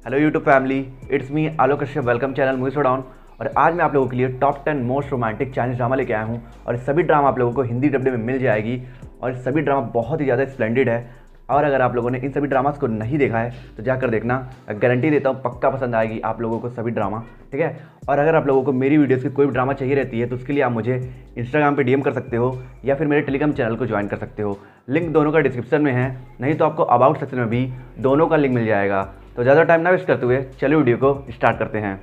Hello YouTube family, it's me Alok Kashyap. Welcome channel movie showdown. और आज मैं आप लोगों के लिए top 10 most romantic Chinese drama लेके आया हूँ। और सभी ड्रामा आप लोगों को हिंदी डब्बे में मिल जाएगी। और सभी ड्रामा बहुत ही ज़्यादा स्प्लेंडेड है। और अगर आप लोगों ने इन सभी ड्रामास को नहीं देखा है तो जाकर देखना, गारंटी देता हूँ पक्का पसंद आएगी आप लोगों को सभी ड्रामा, ठीक है। और अगर आप लोगों को मेरी वीडियोस की कोई भी ड्रामा चाहिए रहती है तो उसके लिए आप मुझे इंस्टाग्राम पे डीएम कर सकते हो या फिर मेरे टेलीग्राम चैनल को ज्वाइन कर सकते हो। लिंक दोनों का डिस्क्रिप्शन में है, नहीं तो आपको अबाउट सेक्शन में भी दोनों का लिंक मिल जाएगा। तो ज़्यादा टाइम ना वेस्ट करते हुए चलिए वीडियो को स्टार्ट करते हैं।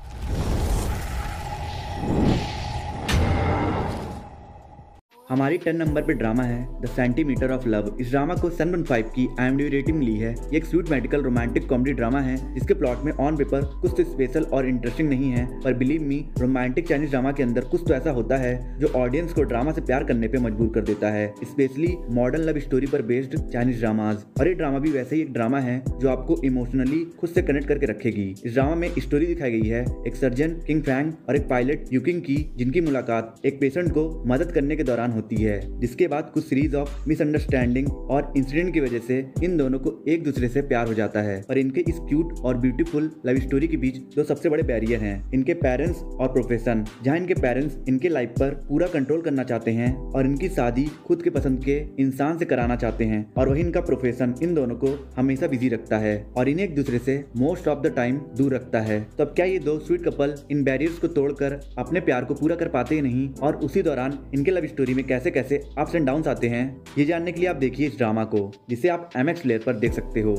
हमारी 10 नंबर पे ड्रामा है द सेंटीमीटर ऑफ लव। इस ड्रामा को 7.5 की IMDb रेटिंग मिली है। ये एक sweet medical romantic comedy drama है जिसके प्लॉट में ऑन पेपर कुछ तो स्पेशल और इंटरेस्टिंग नहीं है, पर believe me romantic Chinese drama के अंदर कुछ तो ऐसा होता है जो ऑडियंस को ड्रामा से प्यार करने पे मजबूर कर देता है, स्पेशली मॉडर्न लव स्टोरी पर बेस्ड चाइनीज ड्रामाज। और ये ड्रामा भी वैसे ही एक ड्रामा है जो आपको इमोशनली खुद से कनेक्ट करके रखेगी। इस ड्रामा में स्टोरी दिखाई गई है एक सर्जन किंग फैंग और एक पायलट यूकिंग की, जिनकी मुलाकात एक पेशेंट को मदद करने के दौरान होती है, जिसके बाद कुछ सीरीज ऑफ मिसअंडरस्टैंडिंग और इंसिडेंट की वजह से इन दोनों को एक दूसरे से प्यार हो जाता है। और इनके इस क्यूट और ब्यूटीफुल लव स्टोरी के बीच दो सबसे बड़े बैरियर हैं, इनके पेरेंट्स और प्रोफेशन। जहां इनके पेरेंट्स इनके लाइफ पर पूरा कंट्रोल करना चाहते हैं और इनकी शादी खुद के पसंद के इंसान से कराना चाहते हैं, और वही इनका प्रोफेशन इन दोनों को हमेशा बिजी रखता है और इन्हें एक दूसरे से मोस्ट ऑफ द टाइम दूर रखता है। तो अब क्या ये दो स्वीट कपल इन बैरियर्स को तोड़कर अपने प्यार को पूरा कर पाते ही नहीं, और उसी दौरान इनके लव स्टोरी में कैसे कैसे अप्स एंड डाउन्स आते हैं, ये जानने के लिए आप देखिए इस ड्रामा को, जिसे आप MX प्लेयर पर देख सकते हो।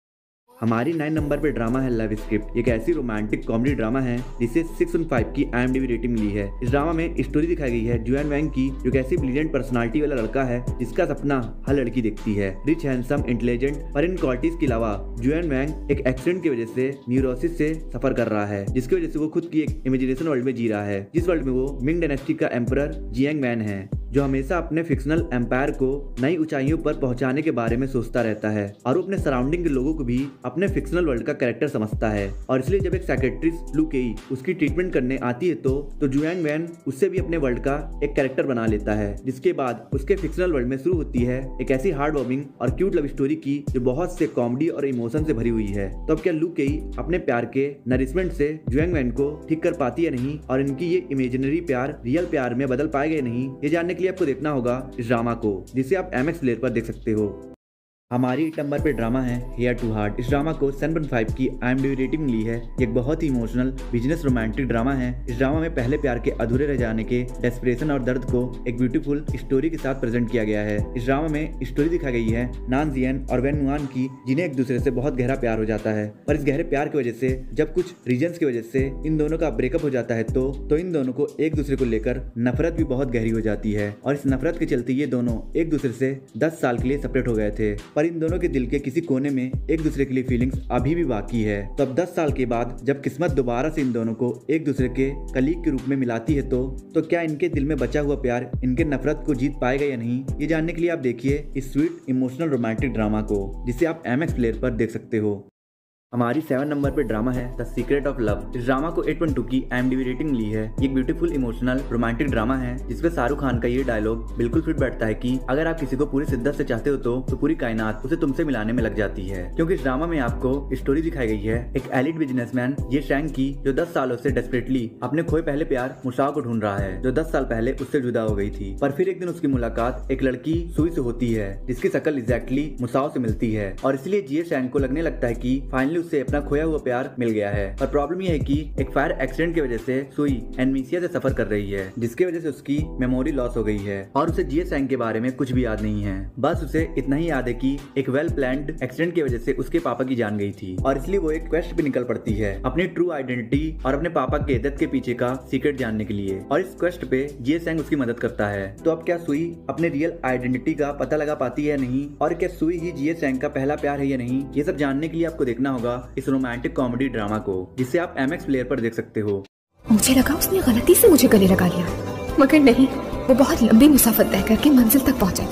हमारी 9 नंबर पे ड्रामा है लव स्क्रिप्ट। एक ऐसी रोमांटिक कॉमेडी ड्रामा है जिसे 6.5 की IMDb रेटिंग मिली है। इस ड्रामा में स्टोरी दिखाई गई है जुआन वैंग की, जो एक ऐसी ब्रिलियंट पर्सनालिटी वाला लड़का है जिसका सपना हर लड़की देखती है। रिच, हैंडसम, इंटेलिजेंट, पर इन क्वालिटीज के अलावा जुआन वैंग एक एक्सीडेंट की वजह से न्यूरोसिस से सफर कर रहा है, जिसकी वजह से वो खुद की एक इमेजिनेशन वर्ल्ड में जी रहा है, जिस वर्ल्ड में वो मिंग डायनेस्टी का एम्परर जियांग वैन है, जो हमेशा अपने फिक्शनल एम्पायर को नई ऊंचाइयों पर पहुंचाने के बारे में सोचता रहता है, और वो अपने सराउंडिंग के लोगों को भी अपने फिक्शनल वर्ल्ड का कैरेक्टर समझता है। और इसलिए जब एक साइकियाट्रिस्ट लू केई उसकी ट्रीटमेंट करने आती है तो जुआन वैन उससे भी अपने वर्ल्ड का एक कैरेक्टर बना लेता है, जिसके बाद उसके फिक्शनल वर्ल्ड में शुरू होती है एक ऐसी हार्ड वार्मिंग और क्यूट लव स्टोरी की जो बहुत से कॉमेडी और इमोशन से भरी हुई है। तो अब क्या लू केई अपने प्यार के नरिशमेंट से जुआन वैन को ठीक कर पाती है नहीं, और इनकी ये इमेजिनरी प्यार रियल प्यार में बदल पाएगा नहीं, ये जानने के लिए आपको देखना होगा इस ड्रामा को, जिसे आप MX प्लेयर पर देख सकते हो। हमारी 8 नंबर पे ड्रामा है हेयर टू हार्ट। इस ड्रामा को 7.5 की IMDb रेटिंग मिली है। एक बहुत ही इमोशनल बिजनेस रोमांटिक ड्रामा है। इस ड्रामा में पहले प्यार के अधूरे रह जाने के डेस्परेशन और दर्द को एक ब्यूटीफुल स्टोरी के साथ प्रेजेंट किया गया है। इस ड्रामा में स्टोरी दिखाई गई है नान जियन और वैन मुआन की, जिन्हें एक दूसरे से बहुत गहरा प्यार हो जाता है। पर इस गहरे प्यार की वजह से जब कुछ रीजंस की वजह से इन दोनों का ब्रेकअप हो जाता है तो इन दोनों को एक दूसरे को लेकर नफरत भी बहुत गहरी हो जाती है, और इस नफरत के चलते ये दोनों एक दूसरे से 10 साल के लिए सेपरेट हो गए थे। पर इन दोनों के दिल के किसी कोने में एक दूसरे के लिए फीलिंग्स अभी भी बाकी है। तो अब 10 साल के बाद जब किस्मत दोबारा से इन दोनों को एक दूसरे के कलीग के रूप में मिलाती है तो क्या इनके दिल में बचा हुआ प्यार इनके नफरत को जीत पाएगा या नहीं, ये जानने के लिए आप देखिए इस स्वीट इमोशनल रोमांटिक ड्रामा को, जिसे आप MX प्लेयर पर देख सकते हो। हमारी 7 नंबर पे ड्रामा है द सीक्रेट ऑफ लव। इस ड्रामा को 8.2 की IMDb रेटिंग मिली है। एक ब्यूटीफुल इमोशनल रोमांटिक ड्रामा है जिसमें शाहरुख खान का ये डायलॉग बिल्कुल फिट बैठता है कि अगर आप किसी को पूरी शिद्दत से चाहते हो तो पूरी कायनात उसे तुमसे मिलाने में लग जाती है। क्योंकि इस ड्रामा में आपको स्टोरी दिखाई गई है एक एलिट बिजनेसमैन ये शैंग की, जो 10 सालों से डेस्परेटली अपने खोए पहले प्यार मुसाओ को ढूंढ रहा है, जो 10 साल पहले उससे जुदा हो गई थी। पर फिर एक दिन उसकी मुलाकात एक लड़की सुई से होती है जिसकी शक्ल एग्जैक्टली मुसाओ से मिलती है, और इसलिए जिये शैंग को लगने लगता है कि फाइनली उससे अपना खोया हुआ प्यार मिल गया है। पर प्रॉब्लम यह है कि एक फायर एक्सीडेंट की वजह से सुई एनमीसिया से सफर कर रही है, जिसकी वजह से उसकी मेमोरी लॉस हो गई है और उसे जिये शैंग के बारे में कुछ भी याद नहीं है। बस उसे इतना ही याद है कि एक वेल प्लान्ड एक्सीडेंट की वजह से उसके पापा की जान गई थी, और इसलिए वो एक क्वेस्ट पे निकल पड़ती है अपनी ट्रू आइडेंटिटी और अपने पापा के डेथ के पीछे का सीक्रेट जानने के लिए, और इस क्वेस्ट पे जिये शैंग उसकी मदद करता है। तो अब क्या सुई अपने रियल आइडेंटिटी का पता लगा पाती है नहीं, और क्या सुई ही जिये शैंग का पहला प्यार है या नहीं, ये सब जानने के लिए आपको देखना होगा इस रोमांटिक कॉमेडी ड्रामा को, जिसे आप MX प्लेयर पर देख सकते हो। मुझे लगा उसने गलती से मुझे गले लगा लिया, मगर नहीं, वो बहुत लंबी मुसाफत तय करके मंजिल तक पहुंचा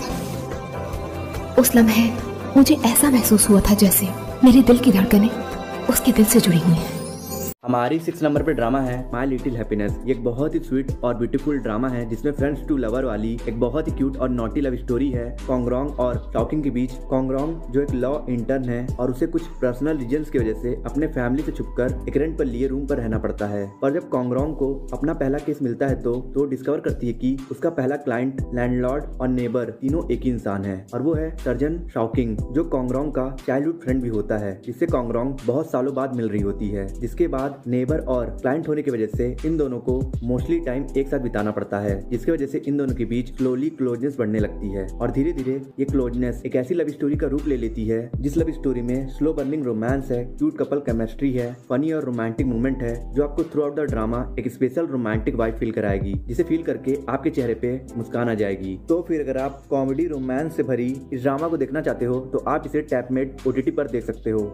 था। उस लम्हे मुझे ऐसा महसूस हुआ था जैसे मेरे दिल की धड़कनें उसके दिल से जुड़ी हुई हैं। हमारी 6 नंबर पे ड्रामा है माय लिटिल हैप्पीनेस। ये एक बहुत ही स्वीट और ब्यूटीफुल ड्रामा है जिसमें फ्रेंड्स टू लवर वाली एक बहुत ही क्यूट और नॉटी लव स्टोरी है कोंगरोंग और शाओकिंग के बीच। कोंगरोंग जो एक लॉ इंटर्न है और उसे कुछ पर्सनल रीजंस की वजह से अपने फैमिली से छुपकर एक रेंट पर लिए रूम पर रहना पड़ता है। और जब कोंगरोंग को अपना पहला केस मिलता है तो डिस्कवर करती है कि उसका पहला क्लाइंट, लैंडलॉर्ड और नेबर तीनों एक ही इंसान है और वो है सर्जन शाओकिंग जो कोंगरोंग का चाइल्डहुड फ्रेंड भी होता है, जिससे कोंगरोंग बहुत सालों बाद मिल रही होती है। जिसके बाद नेबर और क्लाइंट होने की वजह से इन दोनों को मोस्टली टाइम एक साथ बिताना पड़ता है, जिसकी वजह से इन दोनों के बीच स्लोली क्लोजनेस बढ़ने लगती है और धीरे धीरे ये क्लोजनेस एक ऐसी लव स्टोरी का रूप ले लेती है जिस लव स्टोरी में स्लो बर्निंग रोमांस है, क्यूट कपल केमिस्ट्री है, फनी और रोमांटिक मूवमेंट है जो आपको थ्रू आउट द ड्रामा एक स्पेशल रोमांटिक वाइब फील कराएगी, जिसे फील करके आपके चेहरे पे मुस्कान आ जाएगी। तो फिर अगर आप कॉमेडी रोमांस से भरी इस ड्रामा को देखना चाहते हो तो आप इसे टैपमेट OTT पर देख सकते हो।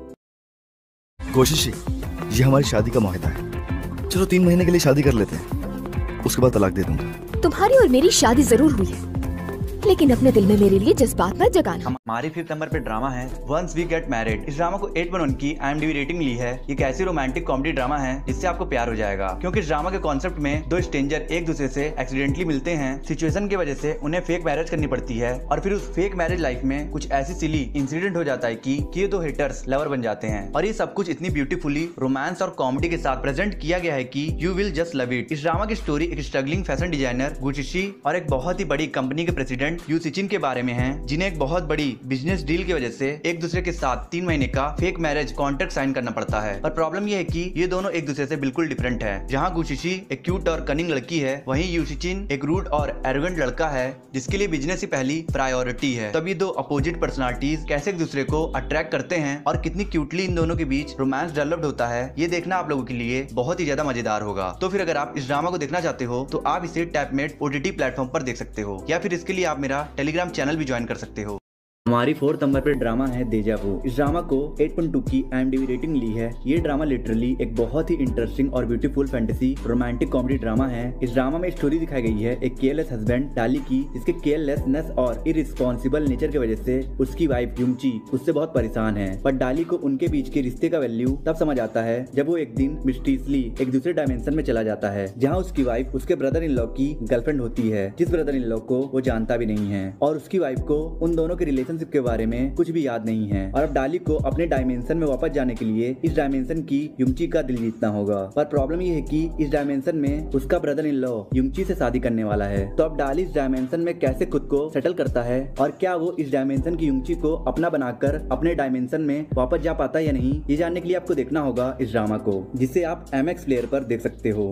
कोशिश ये हमारी शादी का मुआहदा है। चलो 3 महीने के लिए शादी कर लेते हैं, उसके बाद तलाक दे दूंगा। तुम्हारी और मेरी शादी जरूर हुई है, लेकिन अपने दिल में मेरे लिए जज्बात मत जगाना। हमारी 5th नंबर पे ड्रामा है वंस वी गेट मैरिड। इस ड्रामा को 8.1 की IMDb रेटिंग ली है। ये एक ऐसी रोमांटिक कॉमेडी ड्रामा है जिससे आपको प्यार हो जाएगा, क्योंकि इस ड्रामा के कॉन्सेप्ट में 2 स्ट्रेंजर एक दूसरे से एक्सीडेंटली मिलते हैं। सिचुएशन की वजह से उन्हें फेक मैरिज करनी पड़ती है और फिर उस फेक मैरिज लाइफ में कुछ ऐसी सिली इंसिडेंट हो जाता है कि ये 2 हेटर्स लवर बन जाते हैं। और ये सब कुछ इतनी ब्यूटीफुली रोमांस और कॉमेडी के साथ प्रेजेंट किया गया है कि you will just love it. इस ड्रामा की स्टोरी एक स्ट्रगलिंग फैशन डिजाइनर गुचिशी और एक बहुत ही बड़ी कंपनी के प्रेसिडेंट यू सिचिन के बारे में है, जिन्हें एक बहुत बड़ी बिजनेस डील की वजह से एक दूसरे के साथ 3 महीने का फेक मैरिज कॉन्ट्रैक्ट साइन करना पड़ता है। पर प्रॉब्लम ये है कि ये दोनों एक दूसरे से बिल्कुल डिफरेंट है। जहाँ गुचिशी एक क्यूट और कनिंग लड़की है, वहीं यू सिचिन एक रूड और एरोगेंट लड़का है जिसके लिए बिजनेस ही पहली प्रायोरिटी है। तब ये 2 अपोजिट पर्सनालिटीज कैसे एक दूसरे को अट्रैक्ट करते हैं और कितनी क्यूटली इन दोनों के बीच रोमांस डेवलप्ड होता है, ये देखना आप लोगों के लिए बहुत ही ज्यादा मजेदार होगा। तो फिर अगर आप इस ड्रामा को देखना चाहते हो तो आप इसे टैपमेट OTT प्लेटफॉर्म पर देख सकते हो, या फिर इसके लिए आप मेरा टेलीग्राम चैनल भी ज्वाइन कर सकते हो। हमारी 4th नंबर पे ड्रामा है देजा वू। इस ड्रामा को 8.2 की IMDb रेटिंग ली है। ये ड्रामा लिटरली एक बहुत ही इंटरेस्टिंग और beautiful fantasy romantic comedy drama है। इस ड्रामा में स्टोरी दिखाई गई है एक केयरलेस हस्बैंड डाली की, जिसके केयरलेसनेस और इररिस्पॉन्सिबल नेचर की वजह से उसकी वाइफ युंगची उससे बहुत परेशान है। पर डाली को उनके बीच के रिश्ते का वैल्यू तब समझ आता है जब वो एक दिन मिस्टीरियसली एक दूसरे डायमेंशन में चला जाता है, जहाँ उसकी वाइफ उसके ब्रदर इन लॉ की गर्लफ्रेंड होती है, जिस ब्रदर इन लॉ को वो जानता भी नहीं है और उसकी वाइफ को उन दोनों के रिलेशनशिप के बारे में कुछ भी याद नहीं है। और अब डाली को अपने डायमेंशन में वापस जाने के लिए इस डायमेंशन की युंगची का दिल जीतना होगा। पर प्रॉब्लम ये है कि इस डायमेंशन में उसका ब्रदर इन लॉ युंगची से शादी करने वाला है। तो अब डाली इस डायमेंशन में कैसे खुद को सेटल करता है और क्या वो इस डायमेंशन की युंगची को अपना बनाकर अपने डायमेंशन में वापस जा पाता है या नहीं, ये जानने के लिए आपको देखना होगा इस ड्रामा को, जिसे आप MX प्लेयर पर देख सकते हो।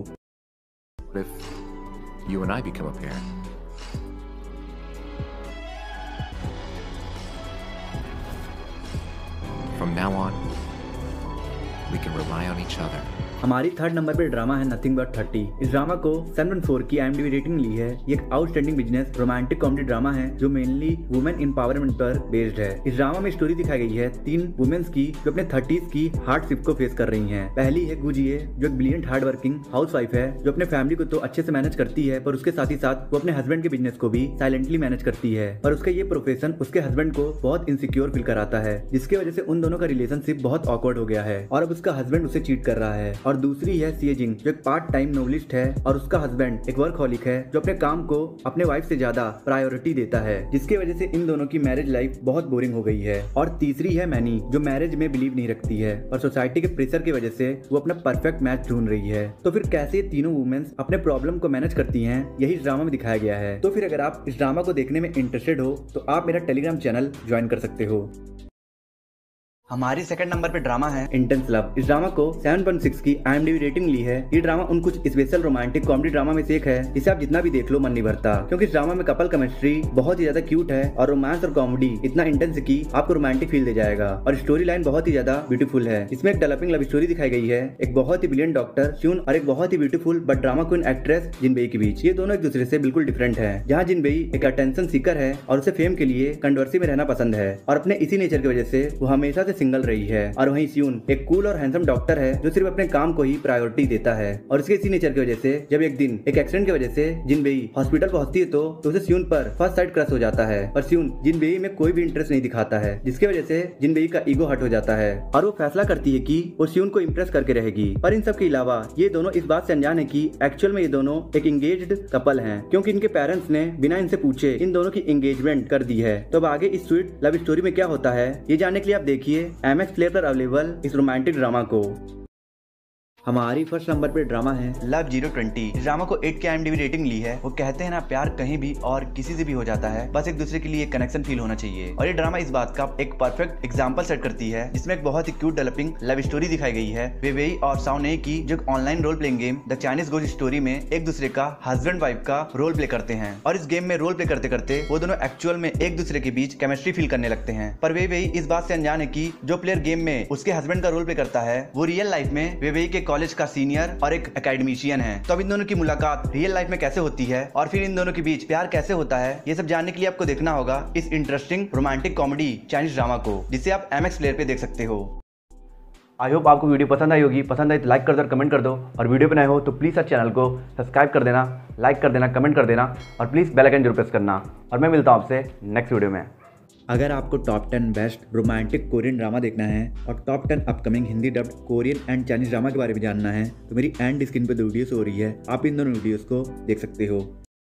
You and I become a parent. From now on, we can rely on each other. हमारी 3rd नंबर पे ड्रामा है नथिंग बट 30। इस ड्रामा को 7.4 की IMDb रेटिंग ली है। ये एक outstanding business romantic comedy drama है जो मेनली वुमेन एम्पावरमेंट पर बेस्ड है। इस ड्रामा में स्टोरी दिखाई गई है 3 वुमेन्स की जो अपने 30s की हार्डशिप को फेस कर रही हैं। पहली है गुजिए जो एक ब्रिलियंट हार्ड वर्किंग हाउसवाइफ है जो अपने फैमिली को तो अच्छे से मैनेज करती है, पर उसके साथ ही साथ वो अपने हस्बैंड के बिजनेस को भी साइलेंटली मैनेज करती है। पर उसका ये प्रोफेशन उसके हस्बैंड को बहुत इनसिक्योर फील कराता है, जिसकी वजह से उन दोनों का रिलेशनशिप बहुत ऑकवर्ड हो गया है और अब उसका हस्बैंड उसे चीट कर रहा है। और दूसरी है जिंग जो एक पार्ट टाइम नोवेलिस्ट है और उसका हस्बैंड एक वर्कहॉलिक है जो अपने काम को अपने वाइफ से ज्यादा प्रायोरिटी देता है, जिसकी वजह से इन दोनों की मैरिज लाइफ बहुत बोरिंग हो गई है। और तीसरी है मैनी जो मैरिज में बिलीव नहीं रखती है और सोसाइटी के प्रेशर की वजह से वो अपना परफेक्ट मैच ढूंढ रही है। तो फिर कैसे तीनों वुमेन्स अपने प्रॉब्लम को मैनेज करती हैं, यही इस ड्रामा में दिखाया गया है। तो फिर अगर आप इस ड्रामा को देखने में इंटरेस्टेड हो तो आप मेरा टेलीग्राम चैनल ज्वाइन कर सकते हो। हमारी 2nd नंबर पे ड्रामा है इंटेंस लव। इस ड्रामा को 7.6 की IMDb रेटिंग ली है। ये ड्रामा उन कुछ स्पेशल रोमांटिक कॉमेडी ड्रामा में से एक है जिसे आप जितना भी देख लो मन नहीं भरता, क्योंकि इस ड्रामा में कपल केमिस्ट्री बहुत ही ज्यादा क्यूट है और रोमांस और कॉमेडी इतना इंटेंस की आपको रोमांटिक फील दे जाएगा। और स्टोरी लाइन बहुत ही ज्यादा ब्यूटीफुल है। इसमें एक डेवलपिंग लव स्टोरी दिखाई गई है एक बहुत ही ब्रिलियंट डॉक्टर श्यून और एक बहुत ही beautiful but drama queen actress जिनबेई के बीच। ये दोनों एक दूसरे से बिल्कुल डिफरेंट है, जहाँ जिनबेई एक अटेंशन सीकर है और उसे फेम के लिए कंट्रोवर्सी में रहना पसंद है और अपने इसी नेचर की वजह से वो हमेशा से सिंगल रही है और वहीं स्यून एक कूल और हैंडसम डॉक्टर है जो सिर्फ अपने काम को ही प्रायोरिटी देता है। और इसके इसी नेचर की वजह से जब एक दिन एक एक्सीडेंट की वजह से जिनबेई हॉस्पिटल पहुंचती है तो उसे स्यून पर फर्स्ट साइड क्रश हो जाता है और स्यून जिनबेई में कोई भी इंटरेस्ट नहीं दिखाता है, जिसकी वजह से जिनबेई का ईगो हर्ट हो जाता है और वो फैसला करती है कि वो स्यून को इम्प्रेस करके रहेगी। पर इन सब के अलावा ये दोनों इस बात से अनजान है कि एक्चुअल में ये दोनों एक एंगेज्ड कपल हैं, क्योंकि इनके पेरेंट्स ने बिना इनसे पूछे इन दोनों की एंगेजमेंट कर दी है। तो अब आगे इस स्वीट लव स्टोरी में क्या होता है ये जानने के लिए आप देखिए MX प्लेयर पर अवेलेबल इस रोमांटिक ड्रामा को। हमारी फर्स्ट नंबर पे ड्रामा है लव 020। इस ड्रामा को 8 की IMDb रेटिंग ली है। वो कहते हैं ना, प्यार कहीं भी और किसी से भी हो जाता है, बस एक दूसरे के लिए कनेक्शन फील होना चाहिए। और ये ड्रामा इस बात का एक परफेक्ट एग्जांपल सेट करती है, जिसमें एक बहुत ही क्यूट डेवलपिंग लव स्टोरी दिखाई गई है वेवेई और साओने की, जो online role playing game the Chinese ghost story में एक दूसरे का हस्बैंड वाइफ का रोल प्ले करते हैं। और इस गेम में रोल प्ले करते करते वो दोनों एक्चुअल में एक दूसरे के बीच केमिस्ट्री फील करने लगते हैं। पर वेवेई इस बात से अनजान है कि जो प्लेयर गेम में उसके हस्बैंड का रोल प्ले करता है वो रियल लाइफ में वेवेई के कॉलेज का सीनियर और एक एकेडमिशियन है। तो अब इन दोनों की मुलाकात रियल लाइफ में कैसे होती है और फिर इन दोनों के बीच प्यार कैसे होता है, ये सब जानने के लिए आपको देखना होगा इस interesting romantic comedy Chinese drama को, जिसे आप MX प्लेयर पे देख सकते हो। आई होप आपको वीडियो पसंद आई होगी। पसंद आई तो लाइक कर दो और कमेंट कर दो, और वीडियो पे नए हो तो प्लीज़ आप चैनल को सब्सक्राइब कर देना, लाइक कर देना, कमेंट कर देना और प्लीज़ बेल आइकन जरूर प्रेस करना। और मैं मिलता हूँ आपसे नेक्स्ट वीडियो में। अगर आपको top 10 best romantic Korean drama देखना है और top 10 upcoming Hindi dubbed Korean and Chinese drama के बारे में जानना है तो मेरी एंड स्क्रीन पे 2 वीडियोस हो रही है, आप इन दोनों वीडियोस को देख सकते हो।